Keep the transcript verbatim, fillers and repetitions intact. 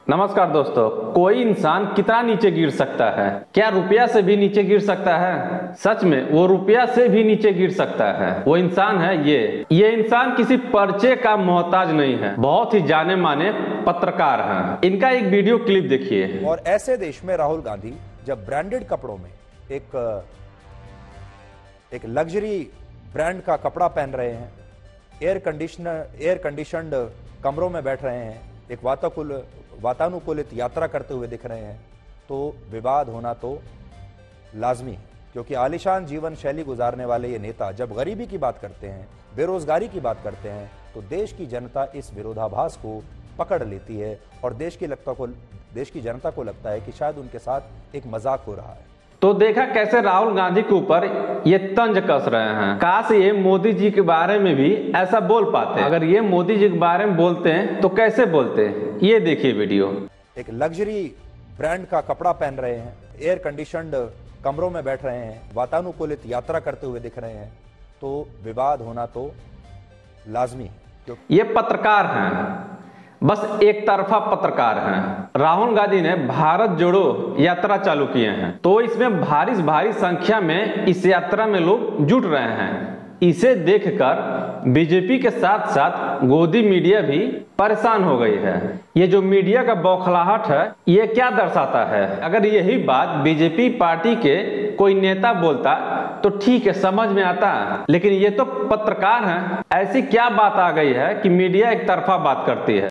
नमस्कार दोस्तों। कोई इंसान कितना नीचे गिर सकता है? क्या रुपया से भी नीचे गिर सकता है? सच में वो रुपया से भी नीचे गिर सकता है। वो इंसान है ये ये इंसान किसी पर्चे का मोहताज नहीं है, बहुत ही जाने माने पत्रकार हैं। इनका एक वीडियो क्लिप देखिए। और ऐसे देश में राहुल गांधी जब ब्रांडेड कपड़ों में एक एक लग्जरी ब्रांड का कपड़ा पहन रहे हैं, एयर कंडीशनर एयर कंडीशनड कमरों में बैठ रहे हैं, एक वाताकुल वातानुकूलित यात्रा करते हुए दिख रहे हैं, तो विवाद होना तो लाजमी है। क्योंकि आलीशान जीवन शैली गुजारने वाले ये नेता जब गरीबी की बात करते हैं, बेरोजगारी की बात करते हैं, तो देश की जनता इस विरोधाभास को पकड़ लेती है और देश की लगता को देश की जनता को लगता है कि शायद उनके साथ एक मजाक हो रहा है। तो देखा कैसे राहुल गांधी के ऊपर ये तंज कस रहे हैं। काश ये मोदी जी के बारे में भी ऐसा बोल पाते। अगर ये मोदी जी के बारे में बोलते हैं तो कैसे बोलते हैं, ये देखिए वीडियो। एक लग्जरी ब्रांड का कपड़ा पहन रहे हैं, एयर कंडीशनड कमरों में बैठ रहे हैं, वातानुकूलित यात्रा करते हुए दिख रहे हैं, तो विवाद होना तो लाजमी है। ये पत्रकार हैं, बस एक तरफा पत्रकार हैं। राहुल गांधी ने भारत जोड़ो यात्रा चालू किए हैं, तो इसमें भारी भारी संख्या में इस यात्रा में लोग जुट रहे हैं। इसे देखकर बीजेपी के साथ साथ गोदी मीडिया भी परेशान हो गई है। ये जो मीडिया का बौखलाहट है, ये क्या दर्शाता है? अगर यही बात बीजेपी पार्टी के कोई नेता बोलता तो ठीक है, समझ में आता, लेकिन ये तो पत्रकार हैं। ऐसी क्या बात आ गई है कि मीडिया एक तरफा बात करती है?